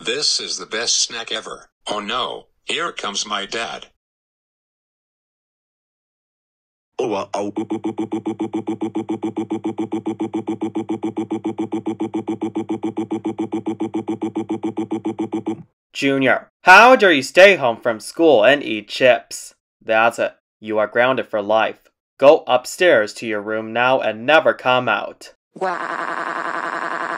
This is the best snack ever. Oh no, here comes my dad. Junior, how dare you stay home from school and eat chips? That's it. You are grounded for life. Go upstairs to your room now and never come out.